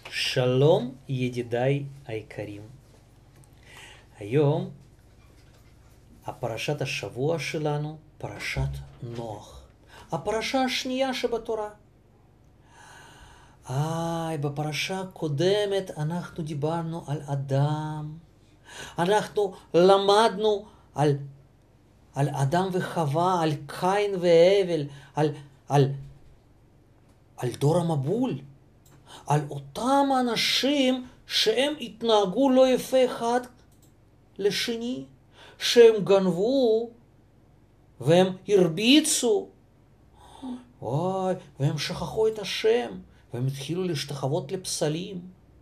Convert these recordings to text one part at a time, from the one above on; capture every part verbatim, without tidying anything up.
שלום ידידיי היקרים. היום הפרשת השבוע שלנו, פרשת נוח. הפרשה השנייה שבתורה. איי, בפרשה הקודמת אנחנו דיברנו על אדם. אנחנו למדנו על, על אדם וחווה, על קין והבל, על, על, על דור המבול. על אותם אנשים שהם התנהגו לא יפה אחד לשני, שהם גנבו והם הרביצו, וואי, והם שכחו את השם, והם התחילו להשתחוות לפסלים.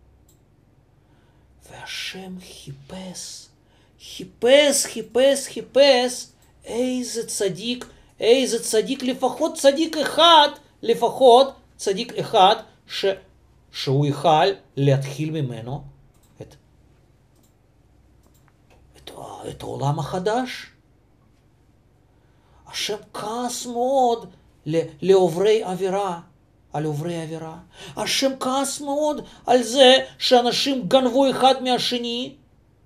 והשם חיפש, חיפש, חיפש, חיפש, איזה צדיק, איזה צדיק, לפחות צדיק אחד, לפחות צדיק אחד, ש... שהוא יוכל להתחיל ממנו את, את, את העולם החדש. השם כעס מאוד לעוברי עבירה, על עוברי עבירה. השם כעס מאוד על זה שאנשים גנבו אחד מהשני.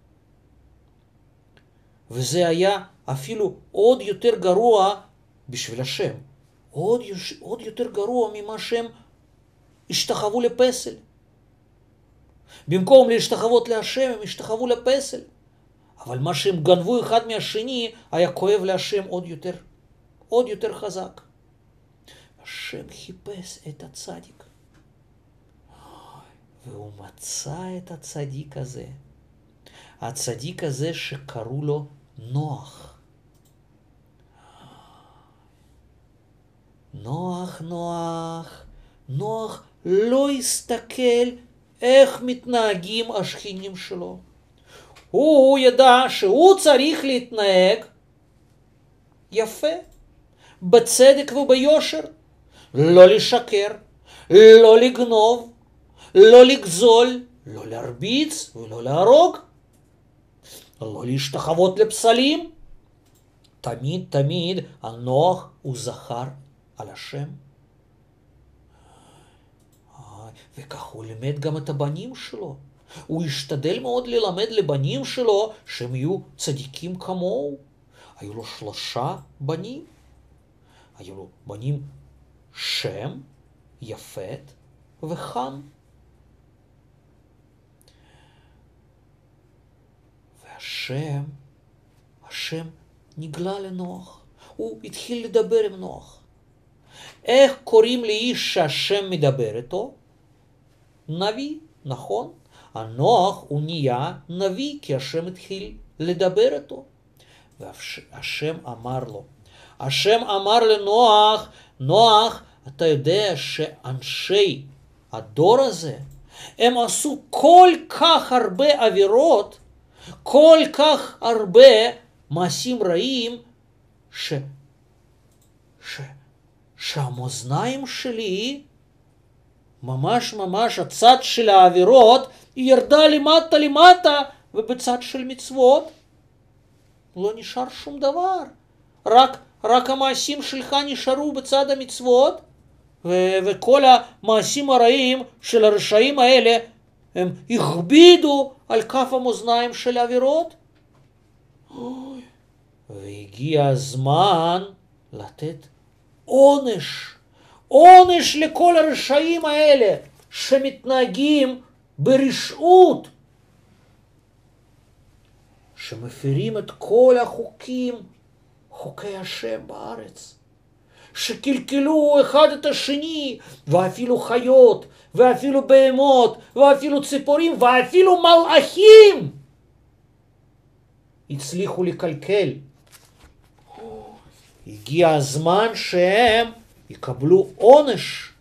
וזה היה אפילו עוד יותר גרוע בשביל השם. עוד, עוד יותר גרוע ממה שהם השתחוו לפסל. במקום להשתחוות להשם, הם השתחוו לפסל. אבל מה שהם גנבו אחד מהשני, היה כואב להשם עוד יותר, עוד יותר חזק. השם חיפש את הצדיק. והוא מצא את הצדיק הזה. הצדיק הזה שקראו לו נוח. נוח, נוח, נוח לא הסתכל איך מתנהגים השכנים שלו. הוא ידע שהוא צריך להתנהג יפה, בצדק וביושר. לא לשקר, לא לגנוב, לא לגזול, לא להרביץ ולא להרוג, לא להשתחוות לפסלים. תמיד תמיד הנוח הוא זכר על השם. וכך הוא לימד גם את הבנים שלו. הוא השתדל מאוד ללמד לבנים שלו שהם יהיו צדיקים כמוהו. היו לו שלושה בנים. היו לו בנים שם, יפת וחם. והשם, השם נגלה לנוח. הוא התחיל לדבר עם נוח. איך קוראים לאיש שהשם מדבר איתו? נביא, נכון? הנוח הוא נהיה נביא, כי השם התחיל לדבר איתו. והשם אמר לו, השם אמר לנוח, נוח, אתה יודע שאנשי הדור הזה, הם עשו כל כך הרבה עבירות, כל כך הרבה מעשים רעים, ש... ש... שהמאזניים שלי, ממש ממש הצד של העבירות, היא ירדה למטה למטה, ובצד של מצוות לא נשאר שום דבר. רק, רק המעשים שלך נשארו בצד המצוות, ו- וכל המעשים הרעים של הרשעים האלה, הם הכבידו על כף המאזניים של העבירות. והגיע הזמן לתת עונש. עונש לכל הרשעים האלה שמתנהגים ברשעות, שמפירים את כל החוקים, חוקי השם בארץ, שקלקלו אחד את השני, ואפילו חיות, ואפילו בהמות, ואפילו ציפורים, ואפילו מלאכים הצליחו לקלקל. הגיע הזמן שהם יקבלו עונש.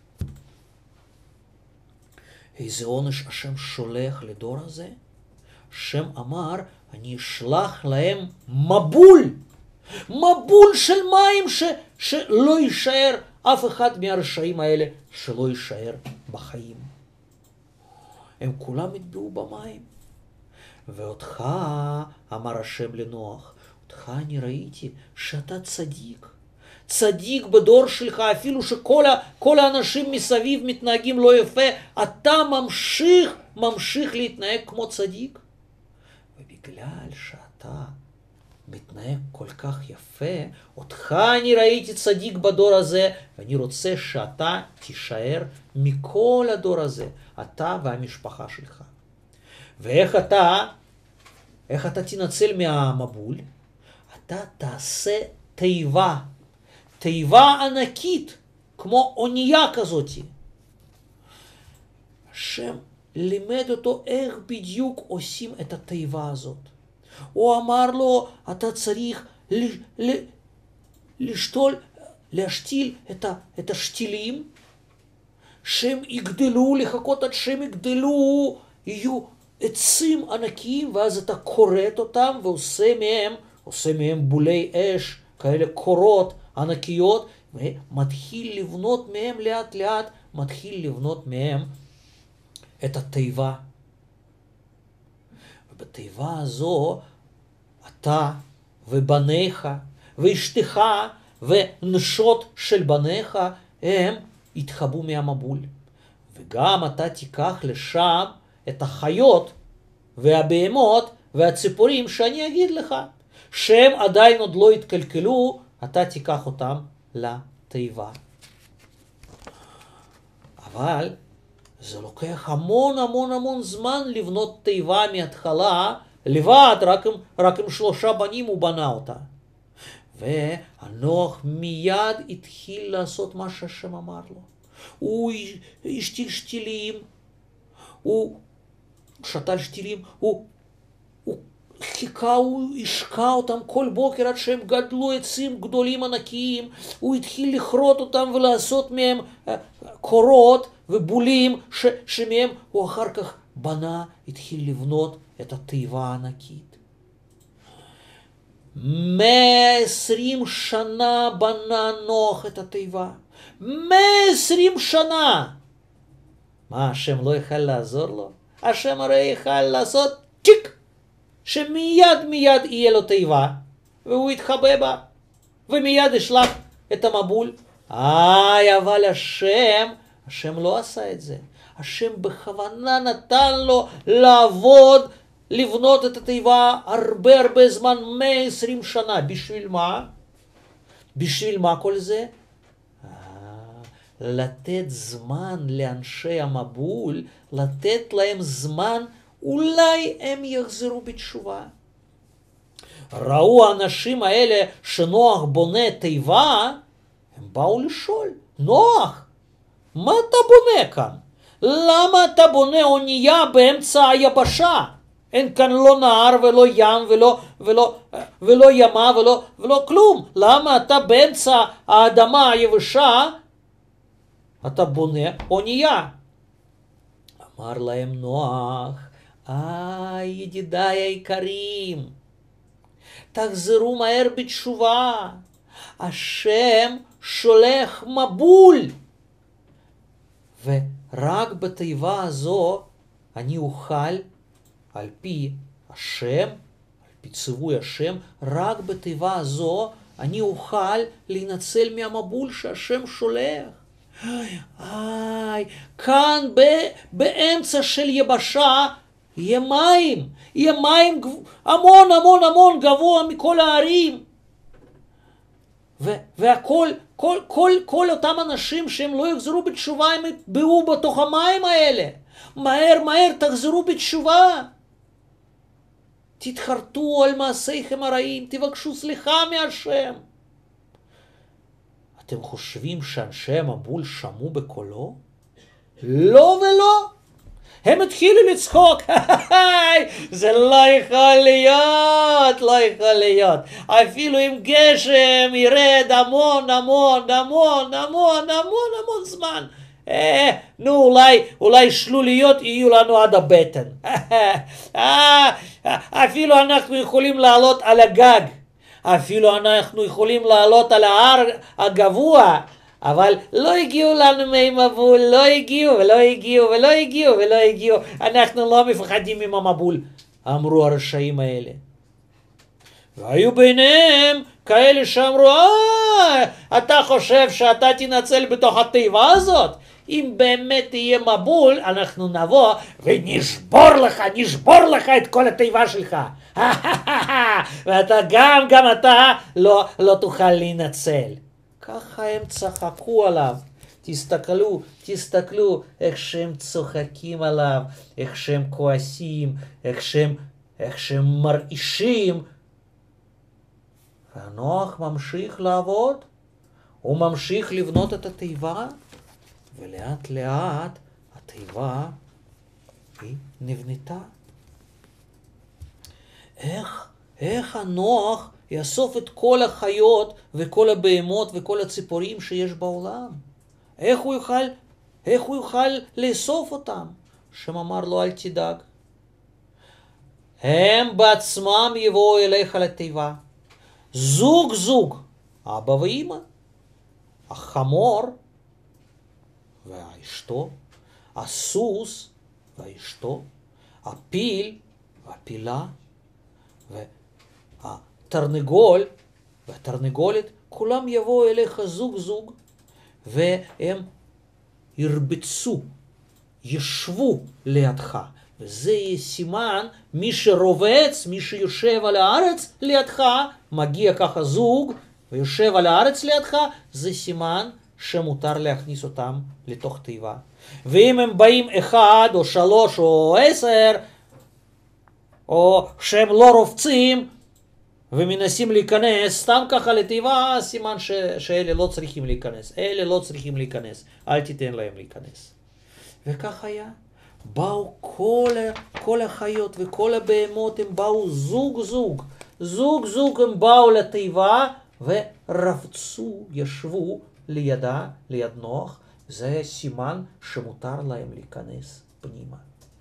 איזה עונש השם שולח לדור הזה? השם אמר, אני אשלח להם מבול. מבול של מים ש, שלא יישאר אף אחד מהרשעים האלה, שלא יישאר בחיים. הם כולם יטבעו במים. ואותך, אמר השם לנוח, אותך אני ראיתי שאתה צדיק. צדיק בדור שלך, אפילו שכל ה, כל האנשים מסביב מתנהגים לא יפה, אתה ממשיך, ממשיך להתנהג כמו צדיק. ובגלל שאתה מתנהג כל כך יפה, אותך אני ראיתי צדיק בדור הזה, ואני רוצה שאתה תישאר מכל הדור הזה, אתה והמשפחה שלך. ואיך אתה, איך אתה תנצל מהמבול? אתה תעשה תיבה, תיבה ענקית, כמו אונייה כזאת. השם לימד אותו איך בדיוק עושים את התיבה הזאת. הוא אמר לו, אתה צריך לשתול, להשתיל את, ה, את השתילים, שהם יגדלו, לחכות עד שהם יגדלו, יהיו עצים ענקיים, ואז אתה קורט אותם ועושה מהם, עושה מהם בולי אש, כאלה קורות ענקיות, ומתחיל לבנות מהם לאט לאט, מתחיל לבנות מהם את התיבה. ובתיבה הזו אתה ובניך ואשתך ונשות של בניך הם יתחבאו מהמבול. וגם אתה תיקח לשם את החיות והבהמות והציפורים שאני אגיד לך, שהם עדיין עוד לא התקלקלו, אתה תיקח אותם לתיבה. אבל זה לוקח המון המון המון זמן לבנות תיבה מההתחלה, לבד, רק עם, רק עם שלושה בנים הוא בנה אותה. והנוח מיד התחיל לעשות מה שהשם אמר לו. הוא השתיל שתילים, הוא שתל שתילים, הוא, הוא חיכה, הוא השקע אותם כל בוקר עד שהם גדלו עצים גדולים ענקיים, הוא התחיל לכרות אותם ולעשות מהם קורות ובולים, ש, שמהם הוא אחר כך בנה, התחיל לבנות את התיבה הענקית. מאה ועשרים שנה בנה נוח את התיבה. מאה ועשרים שנה! מה, השם לא יכל לעזור לו? השם הרי יכל לעשות צ'יק, שמיד מיד יהיה לו תיבה, והוא יתחבא בה, ומיד ישלח את המבול. איי, אבל השם, השם לא עשה את זה. השם בכוונה נתן לו לעבוד, לבנות את התיבה הרבה הרבה זמן, מאה ועשרים שנה. בשביל מה? בשביל מה כל זה? לתת זמן לאנשי המבול, לתת להם זמן, אולי הם יחזרו בתשובה. ראו האנשים האלה שנוח בונה תיבה, הם באו לשאול, נוח, מה אתה בונה כאן? למה אתה בונה אונייה באמצע היבשה? אין כאן לא נהר ולא ים ולא, ולא, ולא ימה ולא, ולא כלום. למה אתה באמצע האדמה היבשה, אתה בונה אונייה? אמר להם נוח, אה, ידידיי היקרים, תחזרו מהר בתשובה. השם שולח מבול. ורק בתיבה הזו אני אוכל, על פי השם, על פי ציווי השם, רק בתיבה הזו אני אוכל להינצל מהמבול שהשם שולח. איי, כאן ב, באמצע של יבשה יהיה מים, יהיה מים המון המון המון גבוה מכל הערים. ו, והכל, כל, כל, כל אותם אנשים שהם לא יחזרו בתשובה, הם יטבעו בתוך המים האלה. מהר מהר תחזרו בתשובה. תתחרטו על מעשיכם הרעים, תבקשו סליחה מהשם. אתם חושבים שאנשי המבול שמעו בקולו? לא ולא. הם התחילו לצחוק. זה לא יכול להיות, לא יכול להיות. אפילו אם גשם ירד המון המון המון המון המון המון זמן. אה, נו, אולי, אולי שלוליות יהיו לנו עד הבטן. אה, אפילו אנחנו יכולים לעלות על הגג. אפילו אנחנו יכולים לעלות על ההר הגבוה, אבל לא הגיעו לנו מי מבול, לא הגיעו ולא הגיעו ולא הגיעו ולא הגיעו. אנחנו לא מפחדים ממבול, אמרו הרשעים האלה. והיו ביניהם כאלה שאמרו, אה, אתה חושב שאתה תנצל בתוך התיבה הזאת? אם באמת תהיה מבול, אנחנו נבוא ונשבור לך, נשבור לך את כל התיבה שלך. ואתה גם, גם אתה לא, לא תוכל להינצל. ככה הם צחקו עליו. תסתכלו, תסתכלו איך שהם צוחקים עליו, איך שהם כועסים, איך שהם, איך שהם מרעישים. והנוח ממשיך לעבוד, הוא ממשיך לבנות את התיבה, ולאט לאט התיבה היא נבנתה. איך, איך הנוח יאסוף את כל החיות וכל הבהמות וכל הציפורים שיש בעולם? איך הוא יוכל, איך הוא יוכל לאסוף אותם? השם אמר לו, אל תדאג. הם בעצמם יבואו אליך לתיבה. זוג זוג, אבא ואמא, החמור ואשתו, הסוס ואשתו, הפיל והפילה, והתרנגול והתרנגולת, כולם יבואו אליך זוג זוג, והם ירבצו, ישבו לידך. וזה יהיה סימן, מי שרובץ, מי שיושב על הארץ לידך, מגיע ככה זוג ויושב על הארץ לידך, זה סימן שמותר להכניס אותם לתוך תיבה. ואם הם באים אחד או שלוש או עשר, או שהם לא רובצים ומנסים להיכנס סתם ככה לתיבה, סימן ש... שאלה לא צריכים להיכנס. אלה לא צריכים להיכנס. אל תיתן להם להיכנס. וכך היה. באו כל, כל החיות וכל הבהמות, הם באו זוג זוג. זוג זוג הם באו לתיבה ורבצו, ישבו לידה, ליד נוח. זה סימן שמותר להם להיכנס פנימה.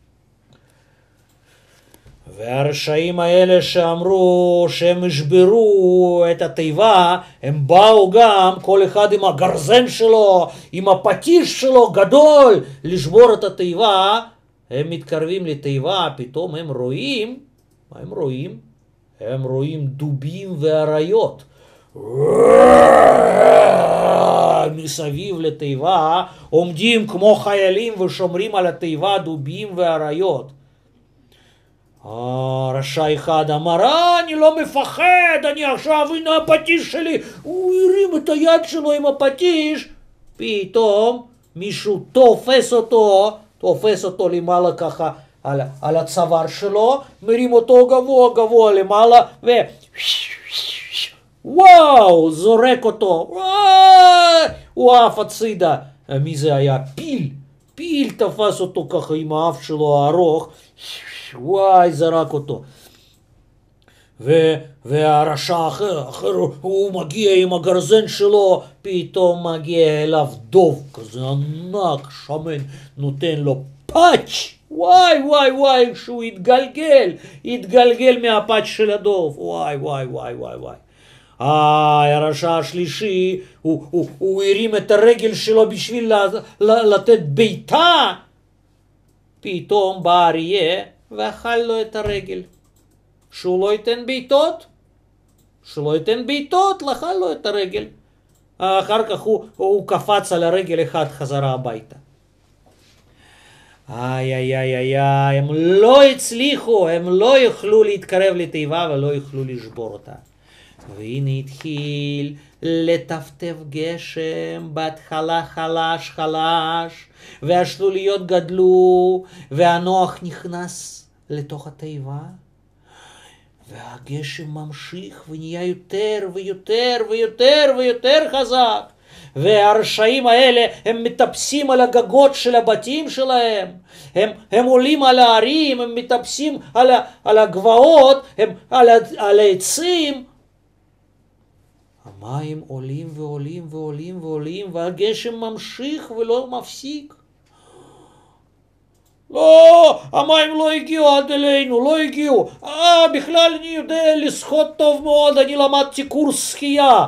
והרשעים האלה שאמרו שהם ישברו את התיבה, הם באו גם, כל אחד עם הגרזן שלו, עם הפטיש שלו גדול, לשבור את התיבה. הם מתקרבים לתיבה, פתאום הם רואים, מה הם רואים? הם רואים דובים ואריות. מסביב לתיבה, עומדים כמו חיילים ושומרים על התיבה דובים ואריות. הרשע אחד אמר, אה, אני לא מפחד, אני עכשיו, הנה הפטיש שלי. הוא הרים את היד שלו עם הפטיש. פתאום מישהו תופס אותו, תופס אותו למעלה ככה על, על הצוואר שלו, מרים אותו גבוה גבוה למעלה, ו... וואו, זורק אותו. וואו, הוא עף הצידה. מי זה היה? פיל. פיל תפס אותו ככה עם האף שלו הארוך. וואי, זרק אותו. ו, והרשע האחר, אחר, הוא מגיע עם הגרזן שלו, פתאום מגיע אליו דוב, כזה ענק, שמן, נותן לו פאץ'. וואי, וואי, וואי, שהוא התגלגל, התגלגל מהפאץ' של הדוב. וואי, וואי, וואי, וואי, וואי. אה, הרשע השלישי, הוא, הוא, הוא הרים את הרגל שלו בשביל לתת ביתה. פתאום בא אריה ואכל לו את הרגל. שהוא לא ייתן בעיטות, שהוא לא ייתן בעיטות, לאכל לו את הרגל. אחר כך הוא, הוא קפץ על הרגל אחד חזרה הביתה. איי איי איי איי איי, הם לא הצליחו, הם לא יוכלו להתקרב לתיבה ולא יוכלו לשבור אותה. והנה התחיל לטפטף גשם, בהתחלה חלש חלש, והשלוליות גדלו, והנוח נכנס לתוך התיבה, והגשם ממשיך ונהיה יותר ויותר ויותר ויותר חזק, והרשעים האלה הם מטפסים על הגגות של הבתים שלהם, הם, הם עולים על הערים, הם מטפסים על, ה, על הגבעות, הם על, על העצים. המים עולים ועולים ועולים ועולים, והגשם ממשיך ולא מפסיק. לא, המים לא הגיעו עד אלינו, לא הגיעו. אה, בכלל אני יודע לשחות טוב מאוד, אני למדתי קורס שחייה.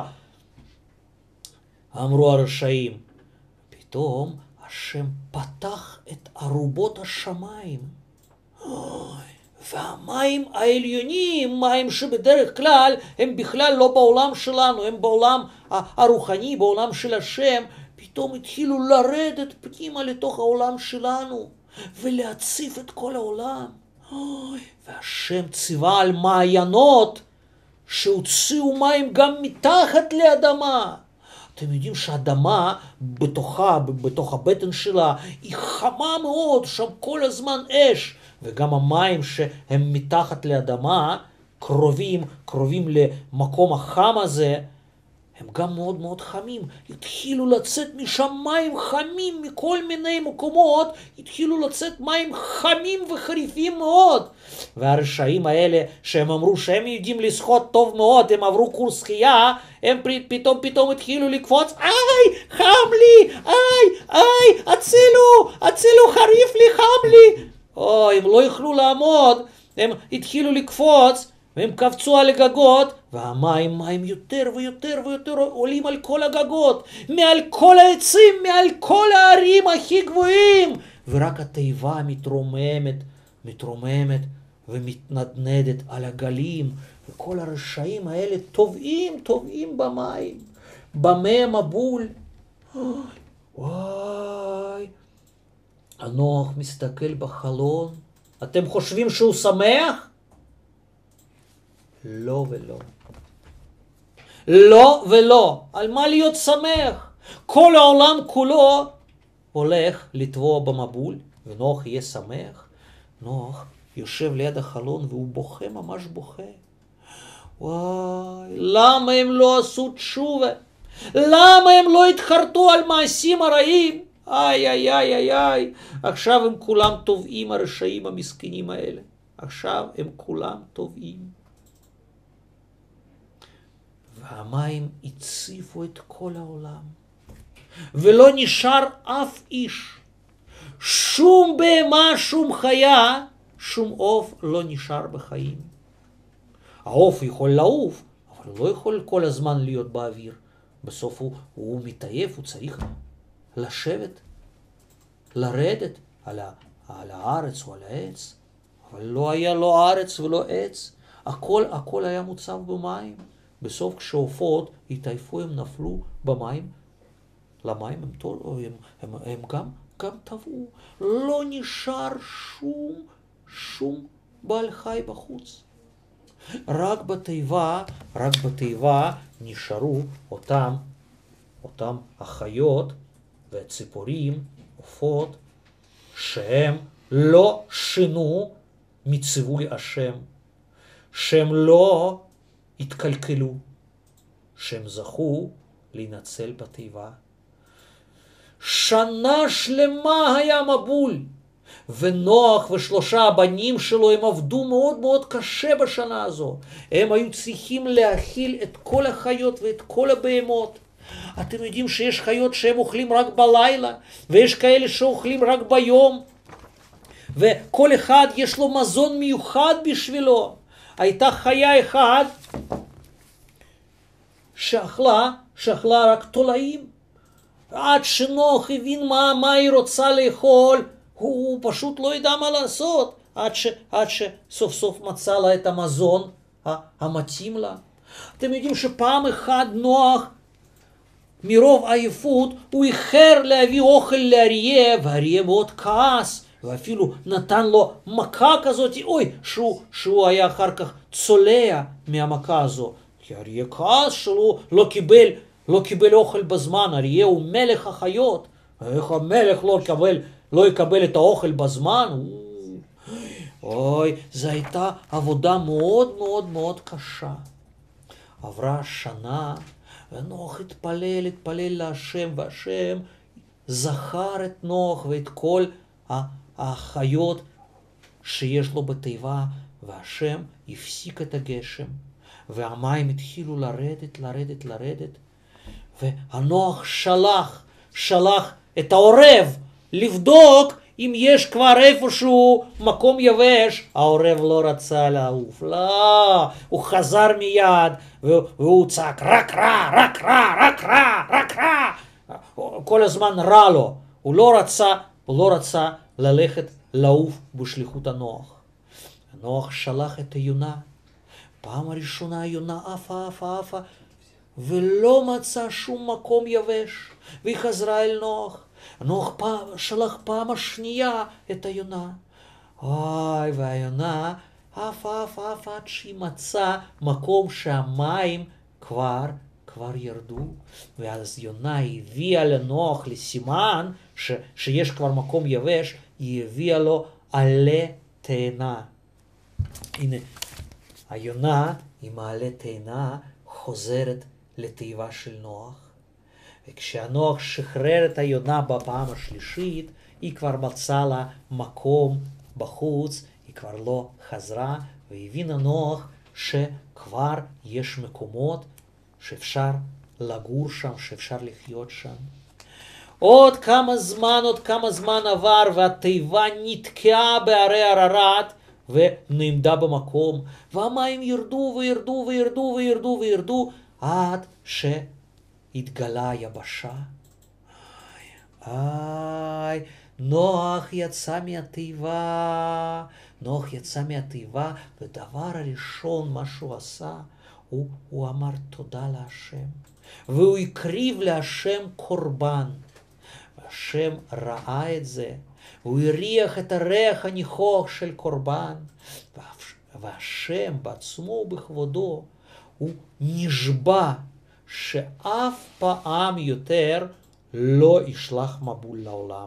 אמרו הרשעים. פתאום השם פתח את ארובות השמיים. והמים העליונים, מים שבדרך כלל הם בכלל לא בעולם שלנו, הם בעולם הרוחני, בעולם של השם, פתאום התחילו לרדת פנימה לתוך העולם שלנו, ולהציף את כל העולם. אוי, והשם ציווה על מעיינות, שהוציאו מים גם מתחת לאדמה. אתם יודעים שהאדמה בתוכה, בתוך הבטן שלה, היא חמה מאוד, שם כל הזמן אש. וגם המים שהם מתחת לאדמה, קרובים, קרובים למקום החם הזה, הם גם מאוד מאוד חמים. התחילו לצאת משם מים חמים מכל מיני מקומות, התחילו לצאת מים חמים וחריפים מאוד. והרשעים האלה שהם אמרו שהם יודעים לשחות טוב מאוד, הם עברו קורס שחייה, הם פתאום פתאום התחילו לקפוץ, איי, חם לי, איי, איי, הצילו, הצילו, חריף לי, חם לי. או, הם לא יכלו לעמוד, הם התחילו לקפוץ, והם קפצו על הגגות, והמים מים יותר ויותר ויותר עולים על כל הגגות, מעל כל העצים, מעל כל הערים הכי גבוהים, ורק התיבה מתרוממת, מתרוממת ומתנדנדת על הגלים, וכל הרשעים האלה טובעים, טובעים במים, במי המבול. וואי, הנוח מסתכל בחלון, אתם חושבים שהוא שמח? לא ולא. לא ולא. על מה להיות שמח? כל העולם כולו הולך לטבוע במבול, ונוח יהיה שמח. נוח יושב ליד החלון והוא בוכה, ממש בוכה. וואי, למה הם לא עשו תשובה? למה הם לא התחרטו על מעשים הרעים? איי, איי, איי, איי, איי. עכשיו הם כולם טובעים, הרשעים המסכנים האלה. עכשיו הם כולם טובעים. והמים הציפו את כל העולם. ולא נשאר אף איש. שום בהמה, שום חיה, שום עוף לא נשאר בחיים. העוף יכול לעוף, אבל הוא לא יכול כל הזמן להיות באוויר. בסוף הוא, הוא מתעייף, הוא צריך לשבת, לרדת על, ה, על הארץ או על העץ. אבל לא היה לו ארץ ולא עץ. הכל, הכל היה מוצב במים. בסוף כשעופות התעייפו, הם נפלו במים, למים הם, הם, הם, הם גם, גם טבעו. לא נשאר שום, שום בעל חי בחוץ. רק בתיבה, רק בתיבה נשארו אותם, אותם החיות והציפורים, עופות, שהם לא שינו מציווי השם, שהם לא התקלקלו, שהם זכו להינצל בתיבה. שנה שלמה היה מבול, ונוח ושלושה הבנים שלו הם עבדו מאוד מאוד קשה בשנה הזו. הם היו צריכים להאכיל את כל החיות ואת כל הבהמות. אתם יודעים שיש חיות שהם אוכלים רק בלילה, ויש כאלה שאוכלים רק ביום, וכל אחד יש לו מזון מיוחד בשבילו. הייתה חיה אחת שאכלה, שאכלה רק תולעים. עד שנוח הבין מה, מה היא רוצה לאכול, הוא פשוט לא ידע מה לעשות, עד, ש, עד שסוף סוף מצא לה את המזון המתאים לה. אתם יודעים שפעם אחת נוח, מרוב עייפות, הוא איחר להביא אוכל לאריה, והאריה מאוד כעס, ואפילו נתן לו מכה כזאת, אוי, שהוא, שהוא היה אחר כך צולע מהמכה הזו. כי אריה כעס שהוא לא קיבל, לא קיבל אוכל בזמן, אריה הוא מלך החיות, איך המלך לא יקבל, לא יקבל את האוכל בזמן? אוי, זו הייתה עבודה מאוד מאוד מאוד קשה. עברה שנה, ונוח התפלל, התפלל להשם, והשם זכר את נוח ואת כל החיות שיש לו בתיבה, והשם הפסיק את הגשם, והמים התחילו לרדת, לרדת, לרדת, והנוח שלח, שלח את העורב לבדוק אם יש כבר איפשהו מקום יבש. העורב לא רצה לעוף, לא, הוא חזר מיד, והוא צעק רק רע, רק רע, רק רע, רק רע, כל הזמן רע לו. הוא לא רצה, הוא לא רצה ללכת לעוף בשליחות הנוח. נוח שלח את היונה. פעם הראשונה היונה עפה, עפה, עפה, ולא מצא שום מקום יבש, והיא חזרה אל נוח. נוח פעם, שלח פעם השנייה את היונה. אוי, והיונה עפה, עפה, עפה, עד שהיא מצאה מקום שהמים כבר, כבר ירדו. ואז יונה הביאה לנוח לסימן ש, שיש כבר מקום יבש, היא הביאה לו עלה תאנה. הנה, היונה עם העלה תאנה חוזרת לתיבה של נוח. וכשהנוח שחרר את היונה בפעם השלישית, היא כבר מצאה לה מקום בחוץ, היא כבר לא חזרה, והבינה נוח שכבר יש מקומות שאפשר לגור שם, שאפשר לחיות שם. עוד כמה זמן, עוד כמה זמן עבר, והתיבה נתקעה בערי ערערת, ונעמדה במקום, והמים ירדו וירדו וירדו וירדו וירדו, עד שהתגלה היבשה. איי, איי, נוח יצא מהתיבה, נוח יצא מהתיבה, ודבר הראשון מה שהוא עשה, הוא, הוא אמר תודה להשם, והוא הקריב להשם קורבן. והשם ראה את זה, הוא הריח את הריח הניחוח של קורבן, והשם בעצמו ובכבודו, הוא נשבע שאף פעם יותר לא ישלח מבול לעולם.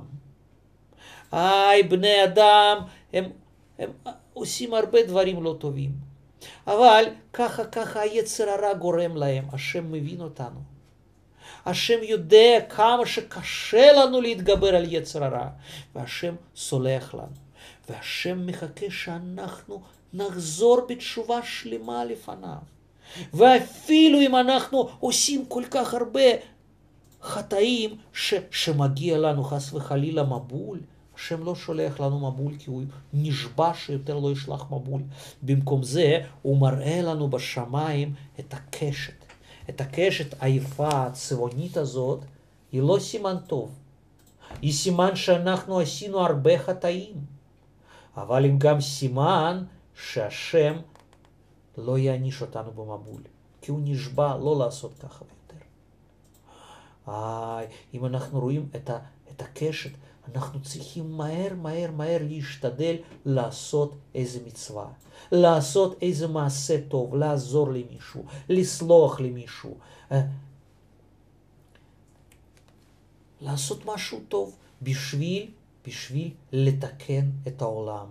איי, בני אדם, הם, הם עושים הרבה דברים לא טובים, אבל ככה ככה היצר הרע גורם להם. השם מבין אותנו. השם יודע כמה שקשה לנו להתגבר על יצר הרע, והשם סולח לנו, והשם מחכה שאנחנו נחזור בתשובה שלמה לפניו. ואפילו אם אנחנו עושים כל כך הרבה חטאים ש, שמגיע לנו חס וחלילה מבול, השם לא שולח לנו מבול, כי הוא נשבע שיותר לא ישלח מבול. במקום זה הוא מראה לנו בשמיים את הקשת. את הקשת היפה הצבעונית הזאת, היא לא סימן טוב. היא סימן שאנחנו עשינו הרבה חטאים. אבל היא גם סימן שהשם לא יעניש אותנו במבול, כי הוא נשבע לא לעשות ככה יותר. איי, אם אנחנו רואים את, ה, את הקשת, אנחנו צריכים מהר מהר מהר להשתדל לעשות איזה מצווה, לעשות איזה מעשה טוב, לעזור למישהו, לסלוח למישהו, לעשות משהו טוב בשביל, בשביל לתקן את העולם.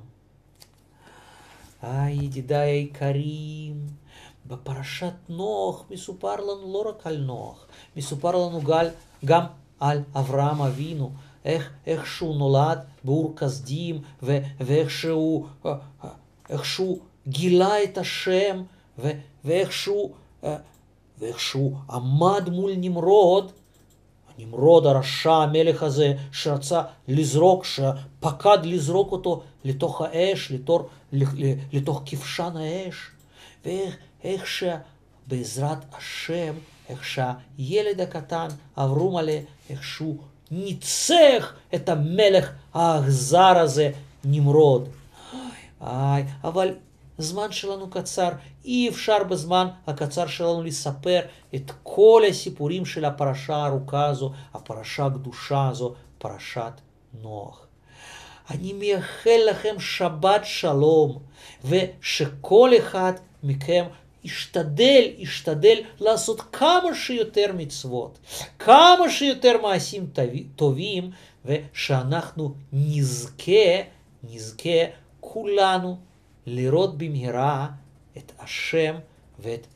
איי, ידידיי היקרים, בפרשת נוח מסופר לנו לא רק על נוח, מסופר לנו גם, גם על אברהם אבינו, איך, איך שהוא נולד באור כסדים, ו, ואיך שהוא, איך שהוא גילה את השם, ו, ואיך שהוא, ואיך שהוא עמד מול נמרוד, נמרוד הרשע, המלך הזה, שרצה לזרוק, שפקד לזרוק אותו לתוך האש, לתוך, לתוך כבשן האש. ואיך איך שבעזרת השם, איך שהילד הקטן, אברהם מלא, איך שהוא ניצח את המלך האכזר הזה, נמרוד. איי, אבל הזמן שלנו קצר, אי אפשר בזמן הקצר שלנו לספר את כל הסיפורים של הפרשה הארוכה הזו, הפרשה הקדושה הזו, פרשת נוח. אני מייחל לכם שבת שלום, ושכל אחד מכם ישתדל, ישתדל לעשות כמה שיותר מצוות, כמה שיותר מעשים טובים, ושאנחנו נזכה, נזכה כולנו לראות במהרה את השם ואת,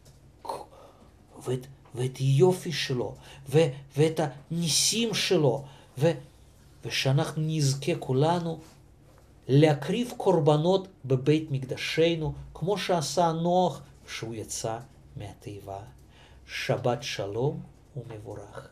ואת, ואת יופי שלו, ו, ואת הניסים שלו, ו, ושאנחנו נזכה כולנו להקריב קורבנות בבית מקדשנו, כמו שעשה נוח כשהוא יצא מהתיבה. שבת שלום ומבורך.